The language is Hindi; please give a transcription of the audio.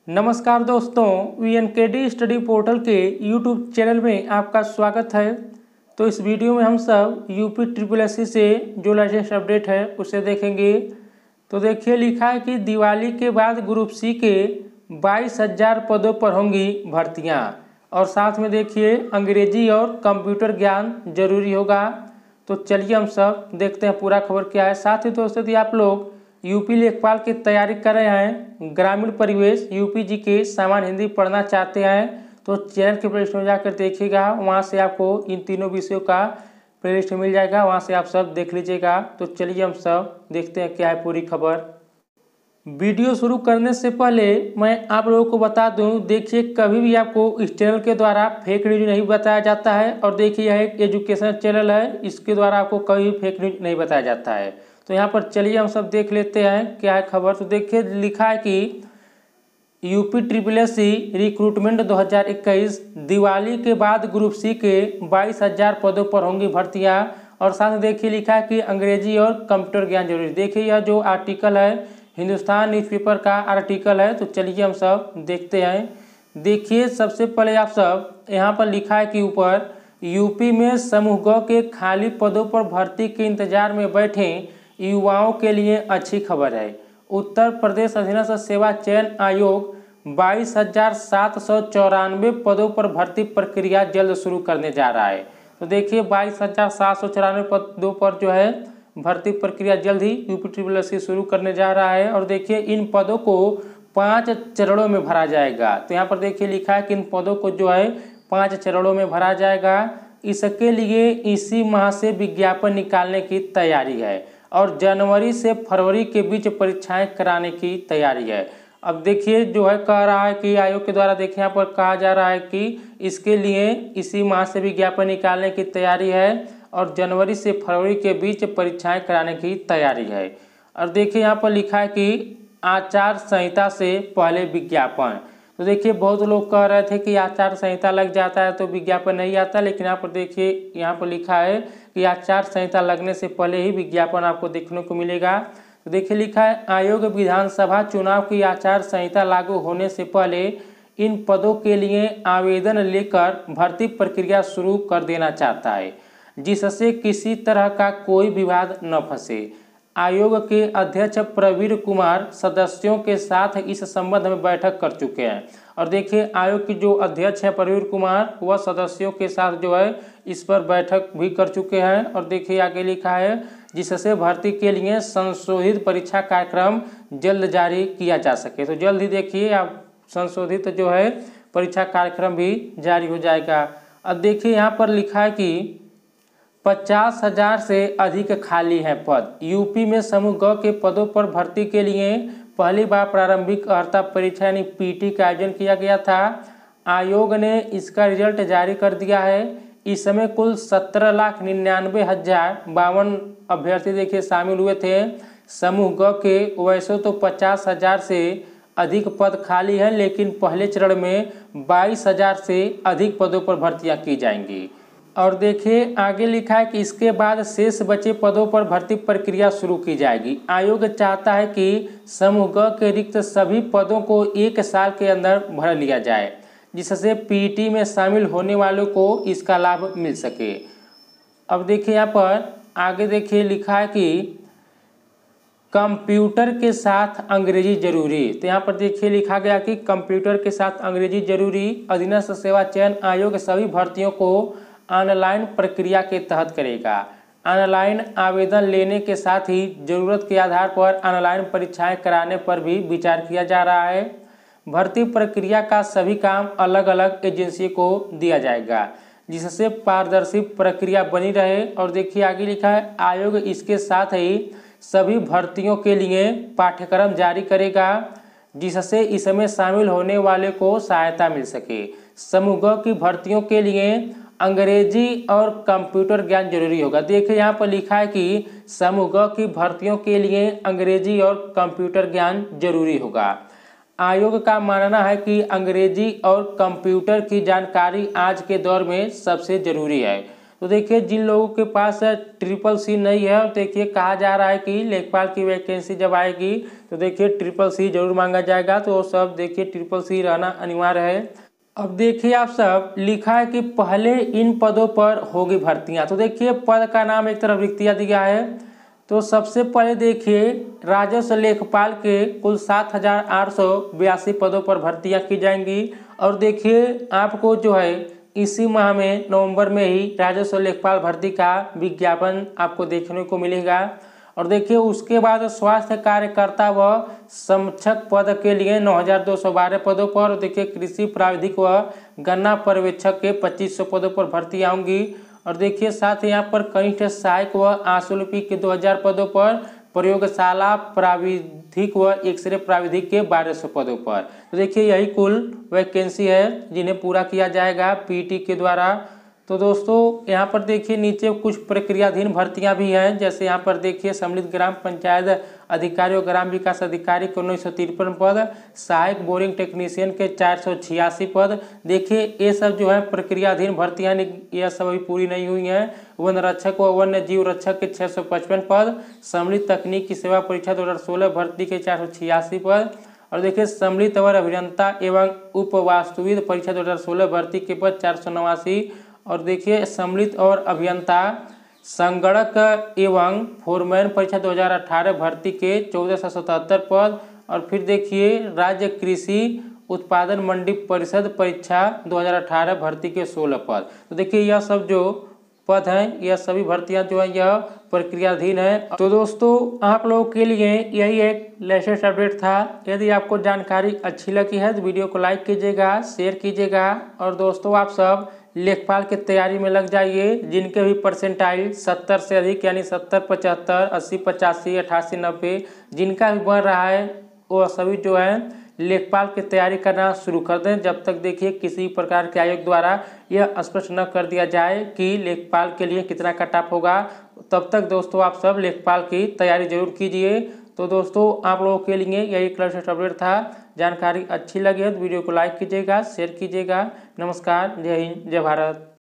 नमस्कार दोस्तों, VNKD स्टडी पोर्टल के यूट्यूब चैनल में आपका स्वागत है। तो इस वीडियो में हम सब यूपी SSSC से जो लेटेस्ट अपडेट है उसे देखेंगे। तो देखिए, लिखा है कि दिवाली के बाद ग्रुप सी के 22,000 पदों पर होंगी भर्तियां, और साथ में देखिए अंग्रेजी और कंप्यूटर ज्ञान जरूरी होगा। तो चलिए हम सब देखते हैं पूरा खबर क्या है। साथ ही दोस्तों, यदि आप लोग यूपी लेखपाल की तैयारी कर रहे हैं, ग्रामीण परिवेश यूपी जी के सामान्य हिंदी पढ़ना चाहते हैं, तो चैनल के प्लेलिस्ट में जाकर देखिएगा। वहां से आपको इन तीनों विषयों का प्लेलिस्ट मिल जाएगा, वहां से आप सब देख लीजिएगा। तो चलिए हम सब देखते हैं क्या है पूरी खबर। वीडियो शुरू करने से पहले मैं आप लोगों को बता दूं, देखिए कभी भी आपको इस चैनल के द्वारा फेक न्यूज नहीं बताया जाता है। और देखिए यह एक एजुकेशनल चैनल है, इसके द्वारा आपको कभी भी फेक न्यूज नहीं बताया जाता है। तो यहाँ पर चलिए हम सब देख लेते हैं क्या है खबर। तो देखिए लिखा है कि यूपी SSSC रिक्रूटमेंट 2021, दिवाली के बाद ग्रुप सी के 22,000 पदों पर होंगी भर्तियां। और साथ में देखिए लिखा है कि अंग्रेजी और कंप्यूटर ज्ञान जरूरी। देखिए यह जो आर्टिकल है हिंदुस्तान न्यूज़पेपर का आर्टिकल है। तो चलिए हम सब देखते हैं। देखिए सबसे पहले आप सब यहाँ पर लिखा है कि ऊपर यूपी में समूह ग के खाली पदों पर भर्ती के इंतजार में बैठे युवाओं के लिए अच्छी खबर है। उत्तर प्रदेश अधीनस्थ सेवा चयन आयोग 22,794 पदों पर भर्ती प्रक्रिया जल्द शुरू करने जा रहा है। तो देखिए 22,794 पदों पर जो है भर्ती प्रक्रिया जल्द ही यूपी SSSC शुरू करने जा रहा है। और देखिए इन पदों को 5 चरणों में भरा जाएगा। तो यहाँ पर देखिए लिखा है कि इन पदों को जो है 5 चरणों में भरा जाएगा। इसके लिए इसी माह से विज्ञापन निकालने की तैयारी है और जनवरी से फरवरी के बीच परीक्षाएं कराने की तैयारी है। अब देखिए जो है कह रहा है कि आयोग के द्वारा देखिए यहाँ पर कहा जा रहा है कि इसके लिए इसी माह से विज्ञापन निकालने की तैयारी है और जनवरी से फरवरी के बीच परीक्षाएं कराने की तैयारी है। और देखिए यहाँ पर लिखा है कि आचार संहिता से पहले विज्ञापन। तो देखिए बहुत लोग कह रहे थे कि आचार संहिता लग जाता है तो विज्ञापन नहीं आता, लेकिन यहाँ पर देखिए यहाँ पर लिखा है कि आचार संहिता लगने से पहले ही विज्ञापन आपको देखने को मिलेगा। तो देखिए लिखा है आयोग विधानसभा चुनाव की आचार संहिता लागू होने से पहले इन पदों के लिए आवेदन लेकर भर्ती प्रक्रिया शुरू कर देना चाहता है, जिससे किसी तरह का कोई विवाद न फंसे। आयोग के अध्यक्ष प्रवीण कुमार सदस्यों के साथ इस संबंध में बैठक कर चुके हैं। और देखिए आयोग की जो अध्यक्ष है प्रवीण कुमार, वह सदस्यों के साथ जो है इस पर बैठक भी कर चुके हैं। और देखिए आगे लिखा है जिससे भर्ती के लिए संशोधित परीक्षा कार्यक्रम जल्द जारी किया जा सके। तो जल्द ही देखिए आप संशोधित जो है परीक्षा कार्यक्रम भी जारी हो जाएगा। अब देखिए यहाँ पर लिखा है कि 50,000 से अधिक खाली हैं पद। यूपी में समूह ग के पदों पर भर्ती के लिए पहली बार प्रारंभिक अर्हता परीक्षा यानी PT का आयोजन किया गया था। आयोग ने इसका रिजल्ट जारी कर दिया है। इस समय कुल 17,99,052 अभ्यर्थी देखिए शामिल हुए थे समूह ग के। वैसे तो 50,000 से अधिक पद खाली हैं, लेकिन पहले चरण में 22,000 से अधिक पदों पर भर्तियां की जाएंगी। और देखिए आगे लिखा है कि इसके बाद शेष बचे पदों पर भर्ती प्रक्रिया शुरू की जाएगी। आयोग चाहता है कि समूह ग के रिक्त सभी पदों को 1 साल के अंदर भर लिया जाए, जिससे PT में शामिल होने वालों को इसका लाभ मिल सके। अब देखिए यहाँ पर आगे देखिए लिखा है कि कंप्यूटर के साथ अंग्रेजी जरूरी। तो यहाँ पर देखिए लिखा गया कि कंप्यूटर के साथ अंग्रेजी जरूरी। अधीनस्थ सेवा चयन आयोग सभी भर्तियों को ऑनलाइन प्रक्रिया के तहत करेगा। ऑनलाइन आवेदन लेने के साथ ही जरूरत के आधार पर ऑनलाइन परीक्षाएं कराने पर भी विचार किया जा रहा है। भर्ती प्रक्रिया का सभी काम अलग अलग एजेंसी को दिया जाएगा, जिससे पारदर्शी प्रक्रिया बनी रहे। और देखिए आगे लिखा है आयोग इसके साथ ही सभी भर्तियों के लिए पाठ्यक्रम जारी करेगा, जिससे इसमें शामिल होने वाले को सहायता मिल सके। समूह ग की भर्तियों के लिए अंग्रेजी और कंप्यूटर ज्ञान जरूरी होगा। देखिए यहाँ पर लिखा है कि समूह ग की भर्तियों के लिए अंग्रेजी और कंप्यूटर ज्ञान जरूरी होगा। आयोग का मानना है कि अंग्रेजी और कंप्यूटर की जानकारी आज के दौर में सबसे जरूरी है। तो देखिए जिन लोगों के पास CCC नहीं है, और देखिए कहा जा रहा है कि लेखपाल की वैकेंसी जब आएगी तो देखिए CCC जरूर मांगा जाएगा, तो वो सब देखिए CCC रहना अनिवार्य है। अब देखिए आप सब लिखा है कि पहले इन पदों पर होगी भर्तियां, तो देखिए पद का नाम एक तरफ रिक्तियां दिया है। तो सबसे पहले देखिए राजस्व लेखपाल के कुल 7,882 पदों पर भर्तियां की जाएंगी। और देखिए आपको जो है इसी माह में नवंबर में ही राजस्व लेखपाल भर्ती का विज्ञापन आपको देखने को मिलेगा। और देखिए उसके बाद स्वास्थ्य कार्यकर्ता व समक्षक पद के लिए 9,212 पदों पर, देखिए कृषि प्राविधिक व गन्ना पर्यवेक्षक के 2,500 पदों पर भर्ती आऊँगी। और देखिए साथ ही यहाँ पर कनिष्ठ सहायक व आंसुलिपि के 2,000 पदों पर, प्रयोगशाला प्राविधिक व एक्सरे प्राविधिक के 1,200 पदों पर। तो देखिए यही कुल वैकेंसी है जिन्हें पूरा किया जाएगा पीटी के द्वारा। तो दोस्तों यहाँ पर देखिए नीचे कुछ प्रक्रियाधीन भर्तियां भी हैं, जैसे यहाँ पर देखिए सम्मिलित ग्राम पंचायत अधिकारी और ग्राम विकास अधिकारी के 1953 पद, सहायक बोरिंग टेक्नीशियन के 486 पद। देखिए ये सब जो है प्रक्रियाधीन भर्तियां, यह सब अभी पूरी नहीं हुई हैं। वन रक्षक व वन्य जीव रक्षक के 655 पद, सम्मिलित तकनीकी सेवा परीक्षा 2016 भर्ती के 486 पद। और देखिए सम्मिलित अवर अभियंता एवं उप वास्तुविद परीक्षा 2016 भर्ती के पद 489। और देखिए सम्मिलित और अभियंता संगणक एवं फोरमैन परीक्षा 2018 भर्ती के 1,477 पद। और फिर देखिए राज्य कृषि उत्पादन मंडी परिषद परीक्षा 2018 भर्ती के 16 पद। तो देखिए यह सब जो पद हैं, यह सभी भर्तियां जो है यह प्रक्रियाधीन है। तो दोस्तों आप लोगों के लिए यही एक लेटेस्ट अपडेट था। यदि आपको जानकारी अच्छी लगी है तो वीडियो को लाइक कीजिएगा, शेयर कीजिएगा। और दोस्तों आप सब लेखपाल की तैयारी में लग जाइए। जिनके भी परसेंटाइल 70 से अधिक यानी 70, 75, 80, 85, 88, 90 जिनका भी बन रहा है वो सभी जो है लेखपाल की तैयारी करना शुरू कर दें, जब तक देखिए किसी प्रकार के आयोग द्वारा यह स्पष्ट न कर दिया जाए कि लेखपाल के लिए कितना कट ऑफ होगा। तब तक दोस्तों आप सब लेखपाल की तैयारी जरूर कीजिए। तो दोस्तों आप लोगों के लिए यही लेटेस्ट अपडेट था। जानकारी अच्छी लगी है तो वीडियो को लाइक कीजिएगा, शेयर कीजिएगा। नमस्कार, जय हिंद, जय भारत।